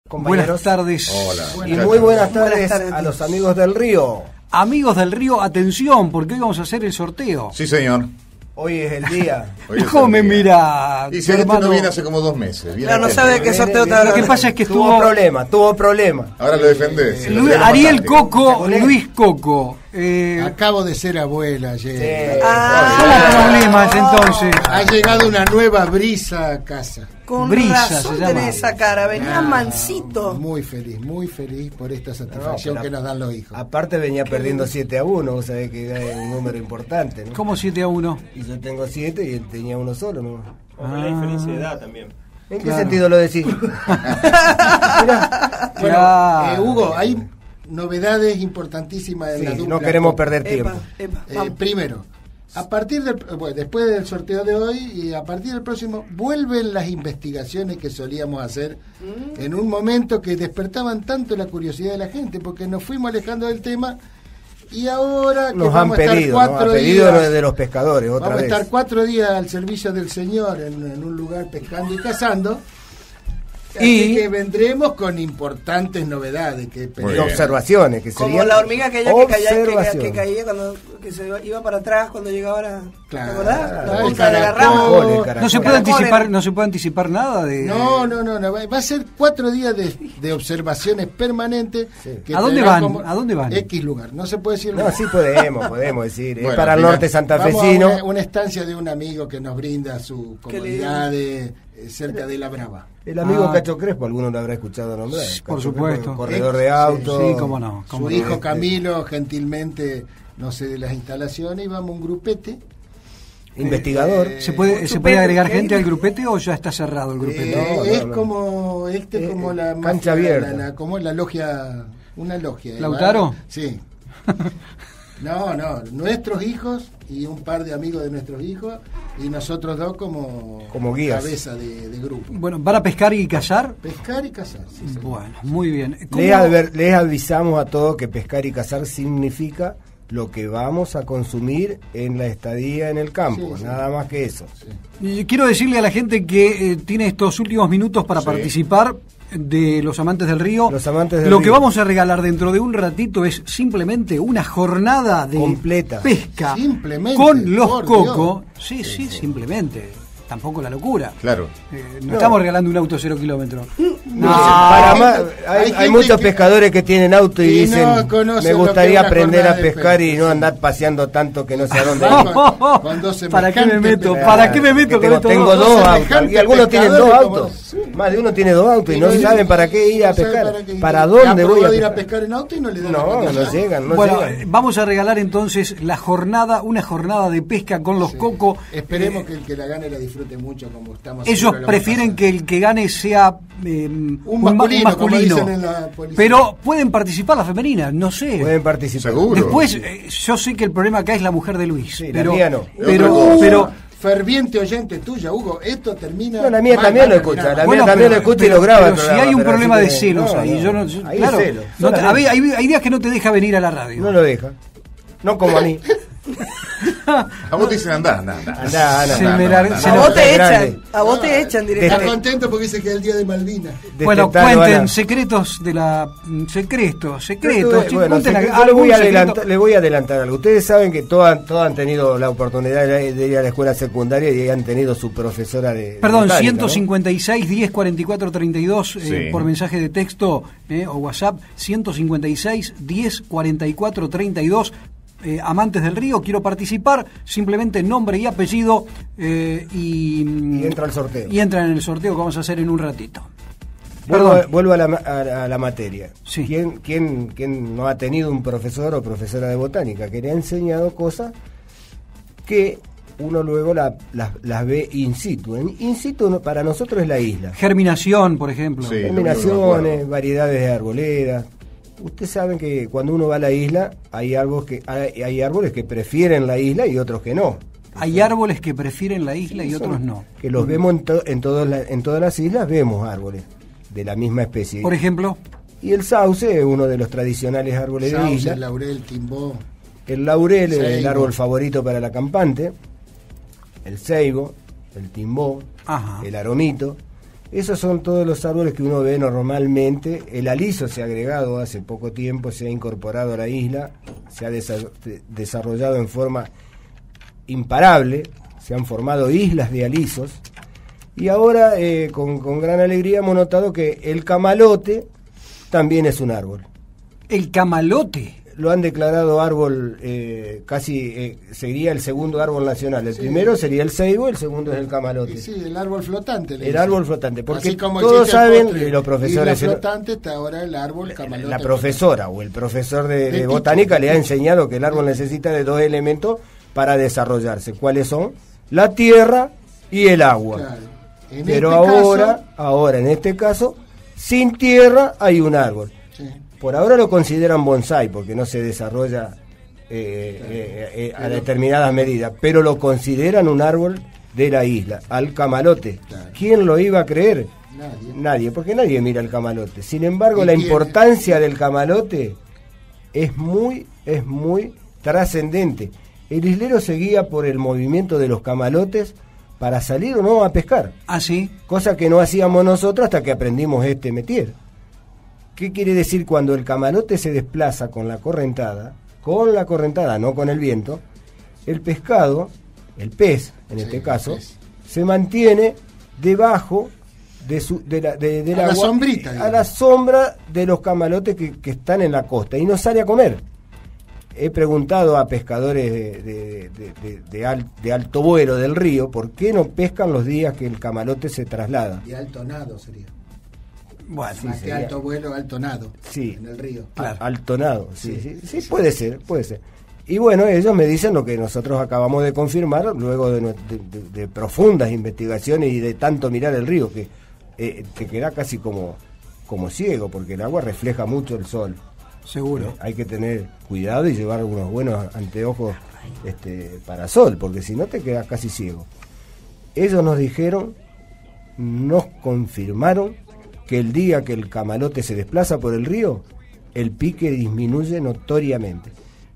Buenas tardes. Hola. Y muy buenas tardes a los amigos del Río. Amigos del Río, atención, porque hoy vamos a hacer el sorteo. Sí, señor. Hoy es el día. ¿Cómo me mira? Y si este no viene hace como 2 meses. Claro, no sabe qué sorteo te Lo que pasa es que tuvo problema. Ahora lo defendés. Ariel Coco, Luis Coco. Acabo de ser abuela ayer. Somos problemas entonces. Ha llegado una nueva brisa a casa. Con Brisa razón se llama. tenés esa cara, venía mansito. Muy feliz por esta satisfacción que nos dan los hijos. Aparte venía perdiendo 7-1, vos sabés que es un número importante, ¿no? ¿Cómo 7-1? Y yo tengo 7 y él tenía uno solo, ¿no? Con la diferencia de edad también. ¿En qué sentido lo decís? Bueno, Hugo, hay novedades importantísimas en la dupla. No queremos perder tiempo. Primero, después del sorteo de hoy y a partir del próximo, vuelven las investigaciones que solíamos hacer en un momento que despertaban tanto la curiosidad de la gente, porque nos fuimos alejando del tema y ahora que nos vamos han a estar pedido, 4 días de los pescadores, otra vamos vez. a estar 4 días al servicio del Señor en un lugar pescando y cazando. Así que vendremos con importantes novedades y observaciones que como la hormiga aquella que caía cuando que se iba para atrás cuando llegaba la... Claro, ¿te acordás? La punta de la rama. No se puede anticipar nada de... No, va a ser 4 días de observaciones permanentes. Que ¿A dónde van? X lugar, no se puede decir. No, sí podemos decir. Bueno, es para el norte santafesino. Vamos a una estancia de un amigo que nos brinda su comodidad cerca de La Brava. El amigo Cacho Crespo, alguno lo habrá escuchado nombrar. Por supuesto. Corredor de autos. Sí, cómo no. Su hijo Camilo gentilmente nos cede las instalaciones y vamos a un grupete. Investigador. ¿Se puede agregar gente al grupete o ya está cerrado el grupete? Como la cancha abierta. Como la logia, una logia. ¿Lautaro? Sí. No, nuestros hijos y un par de amigos de nuestros hijos y nosotros dos como guías, cabeza de grupo. Bueno, ¿van a pescar y cazar? Pescar y cazar, sí. Bueno, muy bien. Les avisamos a todos que pescar y cazar significa lo que vamos a consumir en la estadía en el campo, nada más que eso. Y quiero decirle a la gente que tiene estos últimos minutos para participar de los amantes del río. Lo que vamos a regalar dentro de un ratito es simplemente una jornada de completa pesca con los Coco. Sí, simplemente. Tampoco la locura. Claro. No estamos regalando un auto 0 kilómetros. Hay muchos pescadores que tienen auto y dicen, me gustaría aprender a pescar y no andar paseando tanto que no sé a dónde. ¿Para qué me meto? ¿Para qué me meto con esto? Tengo 2 autos. Y algunos tienen 2 autos. Más de uno tiene 2 autos y no saben para qué ir a pescar. ¿Para dónde voy a ir a pescar en auto y no le dan no llegan. Bueno, vamos a regalar entonces una jornada de pesca con los Coco. Esperemos que el que la gane la disfrute mucho como estamos. Ellos prefieren que el que gane sea un masculino. Como dicen en la policía. Pero pueden participar las femeninas, no sé. Pueden participar. Seguro. Después, yo sé que el problema acá es la mujer de Luis. Sí, pero, la mía no. Pero ferviente oyente tuya, Hugo, esto termina... No, la mía también lo escucha, mía también lo escucha y lo graba. Pero si hay un problema de celos ahí, yo no... Claro, hay días que no te deja venir a la radio. No lo deja. No como a mí. A vos te dicen andá. A vos te echan directamente. Está contento porque dice que es el día de Malvinas. Bueno, cuenten secretos de la... Secretos. Bueno, les voy a adelantar algo. Ustedes saben que todos han tenido la oportunidad de ir a la escuela secundaria y han tenido su profesora de... Perdón, botánica, 156 ¿no? 10 44 32 por mensaje de texto o WhatsApp. 156 10 44 32. Amantes del Río, quiero participar, simplemente nombre y apellido y entra al sorteo. Y entra en el sorteo que vamos a hacer en un ratito. Vuelvo a la materia. Sí. ¿Quién no ha tenido un profesor o profesora de botánica que le ha enseñado cosas que uno luego las ve in situ? In situ para nosotros es la isla. Germinación, por ejemplo. Sí, germinaciones, variedades de arboledas. Ustedes saben que cuando uno va a la isla hay árboles que prefieren la isla y otros que no. Hay árboles que prefieren la isla y otros no. Que los vemos en todas las islas, vemos árboles de la misma especie. Por ejemplo. Y el sauce es uno de los tradicionales árboles de isla. El laurel, timbó. El laurel es el árbol favorito para la campante. El ceibo, el timbó, el aromito. Esos son todos los árboles que uno ve normalmente. El aliso se ha agregado hace poco tiempo, se ha incorporado a la isla, se ha desarrollado en forma imparable, se han formado islas de alisos, y ahora con gran alegría hemos notado que el camalote también es un árbol. ¿El camalote? Lo han declarado árbol, sería el segundo árbol nacional. El primero sería el ceibo, el segundo es el camalote. Sí, el árbol flotante. El árbol flotante, porque todos saben, y los profesores... El flotante está ahora el árbol camalote. La profesora o el profesor de botánica le ha enseñado que el árbol necesita de 2 elementos para desarrollarse. ¿Cuáles son? La tierra y el agua. Claro. Pero ahora, en este caso, sin tierra hay un árbol. Sí. Por ahora lo consideran bonsái porque no se desarrolla a determinadas medidas, pero lo consideran un árbol de la isla, al camalote. Claro. ¿Quién lo iba a creer? Nadie, porque nadie mira el camalote. Sin embargo, la importancia del camalote es muy trascendente. El islero se guía por el movimiento de los camalotes para salir o no a pescar. ¿Ah, sí? Cosa que no hacíamos nosotros hasta que aprendimos este métier. ¿Qué quiere decir? Cuando el camalote se desplaza con la correntada, no con el viento, el pescado, el pez en este caso, se mantiene debajo del agua, la sombrita, a la sombra de los camalotes que están en la costa, y no sale a comer. He preguntado a pescadores de alto vuelo del río por qué no pescan los días que el camalote se traslada. De alto nado sería. Bueno, sí, más que alto vuelo, alto nado, en el río. Claro. Alto nado, sí, puede ser. Y bueno, ellos me dicen lo que nosotros acabamos de confirmar luego de profundas investigaciones y de tanto mirar el río, que te queda casi como ciego, porque el agua refleja mucho el sol. Seguro. Hay que tener cuidado y llevar unos buenos anteojos para sol, porque si no te quedas casi ciego. Ellos nos confirmaron que el día que el camalote se desplaza por el río, el pique disminuye notoriamente.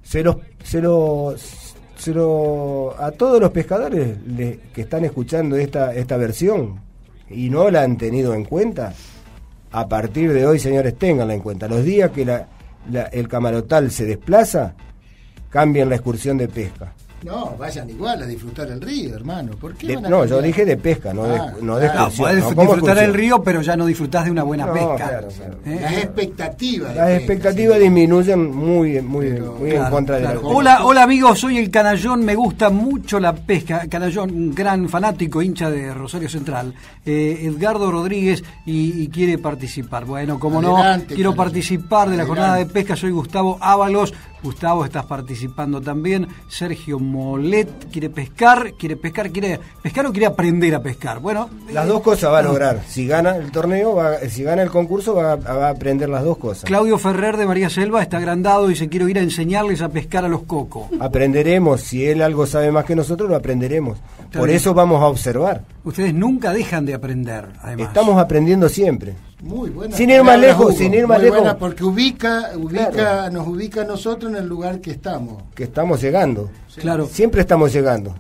A todos los pescadores que están escuchando esta versión y no la han tenido en cuenta, a partir de hoy, señores, ténganla en cuenta. Los días que el camalotal se desplaza, cambian la excursión de pesca. No, vayan igual a disfrutar el río, hermano. ¿Por qué yo dije de pesca, no de excursión. Podés disfrutar el río, pero ya no disfrutás de una buena pesca. Claro. Las expectativas. Las expectativas disminuyen muy en contra de la... Hola amigos, soy el Canallón, me gusta mucho la pesca. Canallón, un gran fanático, hincha de Rosario Central. Edgardo Rodríguez y quiere participar. Bueno, como adelante, no, quiero participar de la jornada de pesca. Soy Gustavo Ábalos. Gustavo, estás participando también. Sergio Molet quiere pescar o quiere aprender a pescar. Bueno, las dos cosas va a lograr. Si gana el torneo, si gana el concurso, va a aprender las dos cosas. Claudio Ferrer de María Selva está agrandado y dice: quiero ir a enseñarles a pescar a los cocos. Aprenderemos. Si él algo sabe más que nosotros, lo aprenderemos. Por eso vamos a observar. Ustedes nunca dejan de aprender, además. Estamos aprendiendo siempre. Muy buena. Sin ir más lejos, buena, porque nos ubica a nosotros en el lugar que estamos. Que estamos llegando. Sí. Claro. Siempre estamos llegando.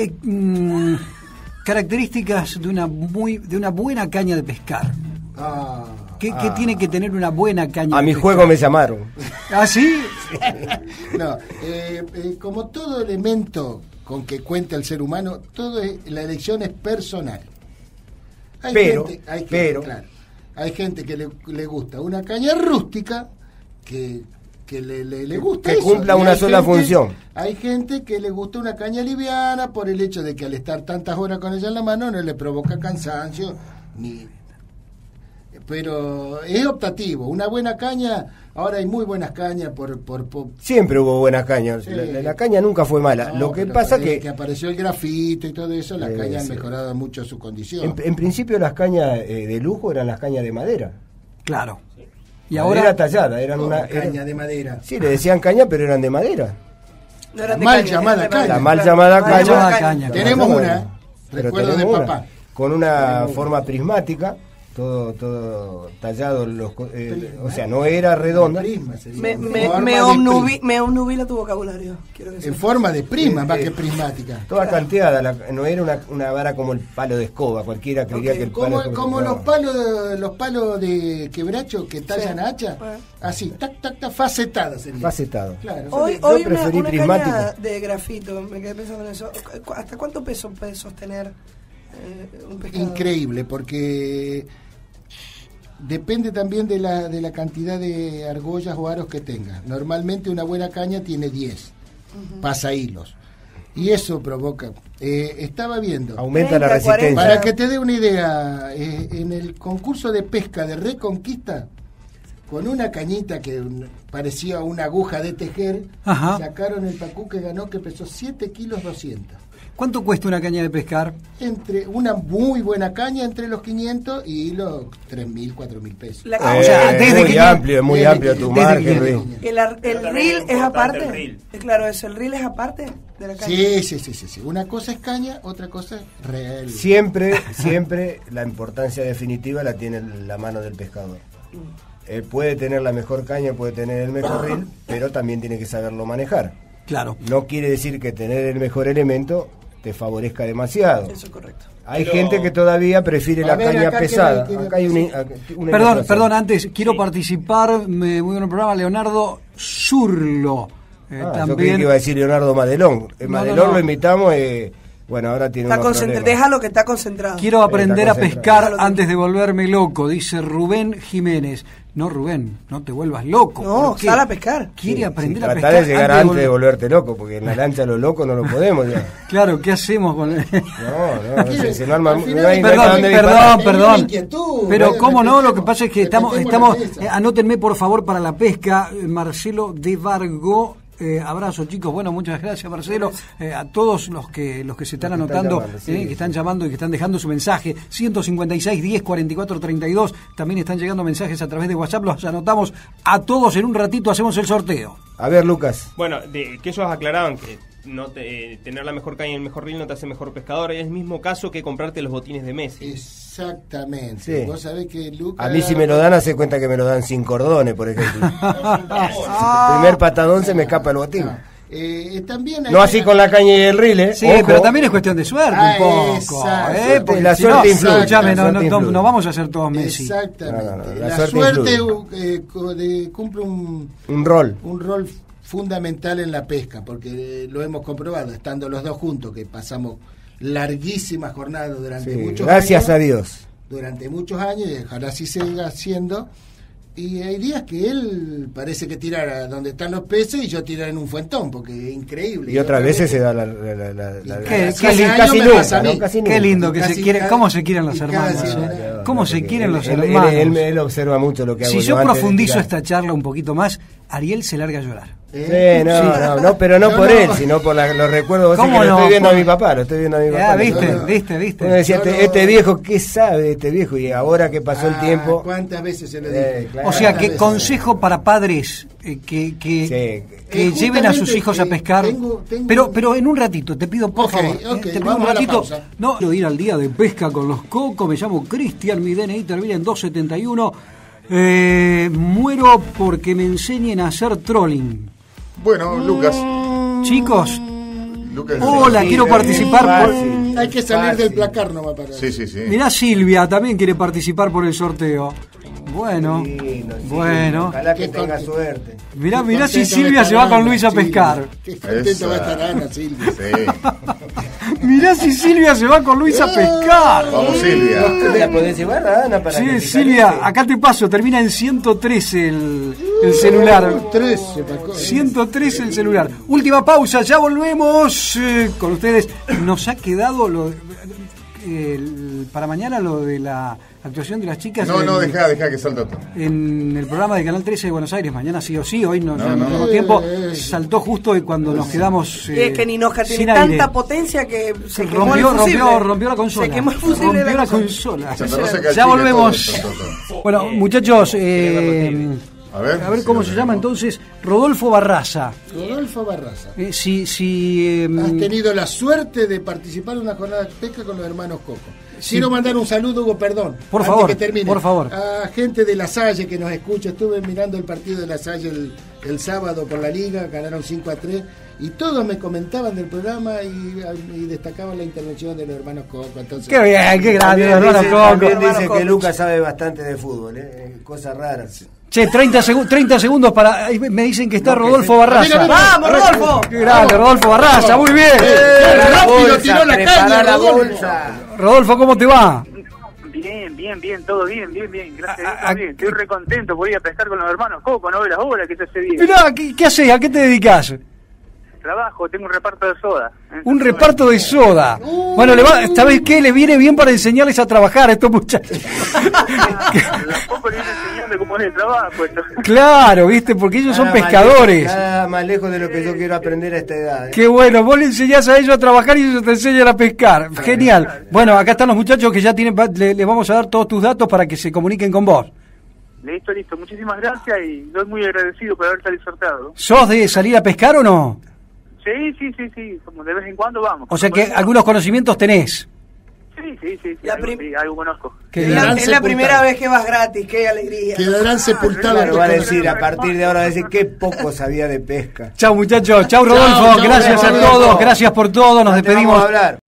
Características de una buena caña de pescar. ¿Qué tiene que tener una buena caña? A mi juego me llamaron. ¿Ah, sí? No, como todo elemento con que cuenta el ser humano, la elección es personal. Hay gente que le gusta una caña rústica que le gusta que eso, cumpla una sola función. Hay gente que le gusta una caña liviana por el hecho de que al estar tantas horas con ella en la mano no le provoca cansancio pero es optativo. Una buena caña, ahora hay muy buenas cañas por siempre hubo buenas cañas. Sí. La caña nunca fue mala. Lo que pasa que apareció el grafito y todo eso, las cañas han mejorado mucho su condición. En principio las cañas de lujo eran las cañas de madera. Claro. Y ahora era tallada, eran caña de madera. Sí, le decían caña, pero eran de madera. No eran de mal caña, llamada caña. La mal llamada caña. Tenemos una, recuerdo de papá. Con una forma prismática todo tallado, o sea, no era redonda. Me obnubila tu vocabulario. En forma de prisma, más que prismática. Toda canteada, no era una vara como el palo de escoba, cualquiera creería que el palo de escoba. Como los palos de quebracho que tallan a hacha, así, tac, facetado sería. Facetado. Claro. Hoy una caña de grafito, me quedé pensando en eso. ¿Hasta cuánto peso puede sostener un pescado? Increíble, porque depende también de la cantidad de argollas o aros que tenga. Normalmente una buena caña tiene 10 pasahilos. Y eso provoca... estaba viendo... Aumenta la resistencia. Para que te dé una idea, en el concurso de pesca de Reconquista, con una cañita que parecía una aguja de tejer, sacaron el pacú que ganó, que pesó 7 kilos 200. ¿Cuánto cuesta una caña de pescar? Entre una muy buena caña, entre los 500 y los 3.000, 4.000 pesos. O sea, desde muy amplio tu margen. ¿El reel es aparte? Claro, ¿el reel es aparte de la caña? Sí. Una cosa es caña, otra cosa es reel. Siempre la importancia definitiva la tiene la mano del pescador. Él puede tener la mejor caña, puede tener el mejor reel, pero también tiene que saberlo manejar. Claro. No quiere decir que tener el mejor elemento te favorezca demasiado. Eso es correcto. Hay gente que todavía prefiere la caña pesada. Acá hay Perdón, antes quiero participar, muy buen programa, Leonardo Zurlo. También. Yo creí que iba a decir Leonardo Madelón. Madelón lo invitamos, bueno, ahora tiene un problema. Déjalo que está concentrado. Quiero aprender a pescar antes de volverme loco, dice Rubén Jiménez. No, Rubén, no te vuelvas loco. No, sal a pescar. Quiere aprender a pescar. Tratar de llegar antes de volverte loco, porque en la lancha los locos no lo podemos ya. Claro, ¿qué hacemos con él? Se no arma. Perdón. Pero cómo no, lo que pasa es que estamos anótenme por favor para la pesca, Marcelo de Vargo. Abrazo, chicos. Bueno, muchas gracias, Marcelo. A todos los que se están anotando, que están llamando y que están dejando su mensaje. 156 10 44 32. También están llegando mensajes a través de WhatsApp. Los anotamos a todos. En un ratito hacemos el sorteo. A ver, Lucas. Bueno, que ellos aclaraban que tener la mejor caña y el mejor reel no te hace mejor pescador. Es el mismo caso que comprarte los botines de Messi. Exactamente. Sí. Vos sabés que Lucas... A mí si me lo dan, hace cuenta que me lo dan sin cordones, por ejemplo. El primer patadón se me escapa el botín. También no así con la caña y el reel, Sí, ojo. Pero también es cuestión de suerte un poco. Porque la suerte influye. Escuchame, no vamos a ser todos Messi. Exactamente. La suerte cumple un rol fundamental en la pesca, porque lo hemos comprobado, estando los dos juntos, que pasamos larguísimas jornadas durante muchos años. Gracias a Dios. Durante muchos años, y ojalá así siga haciendo. Y hay días que él parece que tira donde están los peces y yo tirar en un fuentón, porque es increíble. Y otras veces se da Qué lindo que se quiere. ¿Cómo se quieren los hermanos? ¿Cómo se quieren los hermanos? Él observa mucho lo que hago. Si yo profundizo esta charla un poquito más, Ariel se larga a llorar. No, pero no por él, sino por los recuerdos. ¿Cómo lo no? estoy viendo a mi papá, ¿Viste? Uno decía, este viejo, ¿qué sabe de este viejo? Y ahora que pasó el tiempo... ¿Cuántas veces se lo dije? O sea, que consejo para padres que lleven a sus hijos a pescar. Pero en un ratito, te pido, por favor. Te pido un ratito. No, quiero ir al día de pesca con los cocos. Me llamo Cristian, mi DNI termina en 271. Muero porque me enseñen a hacer trolling. Bueno, Lucas. Chicos, Lucas, hola, quiero participar. Hay que salir del placar nomás para... Sí. Mirá, Silvia también quiere participar por el sorteo. Bueno. Ojalá que tenga suerte. Mirá si Silvia se va con Luis a pescar. Qué contento va a estar Ana, Silvia. Sí. Mirá si Silvia se va con Luis a pescar. Vamos, Silvia. ¿La podés llevar a Ana para Sí, Silvia, acá te paso, termina en 113 el celular. 113 el celular. Última pausa, ya volvemos con ustedes. Nos ha quedado para mañana lo de la actuación de las chicas. No, deja que salta todo. En el programa de Canal 13 de Buenos Aires, mañana sí o sí, hoy no tenemos tiempo. Saltó justo y cuando nos quedamos. Y es que Ninoja tiene tanta potencia que se rompió la consola. Se quemó el fusible la consola. Ya volvemos. Bueno, muchachos, A ver cómo se llama entonces. Rodolfo Barraza. Rodolfo Barraza. Si has tenido la suerte de participar en una jornada de pesca con los hermanos Coco. Sí. Quiero mandar un saludo, Hugo, perdón. Por antes favor, que termine. por favor. A gente de La Salle que nos escucha. Estuve mirando el partido de La Salle el sábado por la Liga, ganaron 5-3. Y todos me comentaban del programa y destacaban la intervención de los hermanos Coco. Entonces, qué bien, qué grande, los hermanos Coco. También dice que Lucas sabe bastante de fútbol, cosas raras. Che, 30 segundos para... Me dicen que está Rodolfo Barraza. Mira. ¡Vamos, Rodolfo! ¡Qué grande, Rodolfo Barraza! ¡Muy bien! rápido tiró la caña, la Rodolfo. bolsa. Rodolfo, ¿cómo te va? Bien, todo bien. Gracias a Dios, bien. Estoy recontento por ir a pescar con los hermanos Coco, no ve las horas que se hace bien. Mirá, ¿qué haces? ¿A qué te dedicas? Trabajo, tengo un reparto de soda. Un reparto de soda. Bueno, ¿sabes qué? Le viene bien para enseñarles a trabajar a estos muchachos. Tampoco le viene enseñando cómo es el trabajo. Esto. Claro, ¿viste? Porque ellos son pescadores. Nada más lejos de lo que yo quiero aprender a esta edad. Qué bueno, vos le enseñás a ellos a trabajar y ellos te enseñan a pescar. Genial. Bueno, acá están los muchachos que ya tienen, les vamos a dar todos tus datos para que se comuniquen con vos. Listo. Muchísimas gracias y estoy muy agradecido por haber salido sorteado. ¿Sos de salir a pescar o no? Sí, como de vez en cuando vamos. O sea que algunos conocimientos tenés. Sí, algo conozco. Es la primera vez que vas gratis, qué alegría. Quedarán sepultados. Claro, va a decir, a partir de ahora, va a decir qué poco sabía de pesca. Chau muchachos, chau Rodolfo, gracias a todos, gracias por todo, nos despedimos.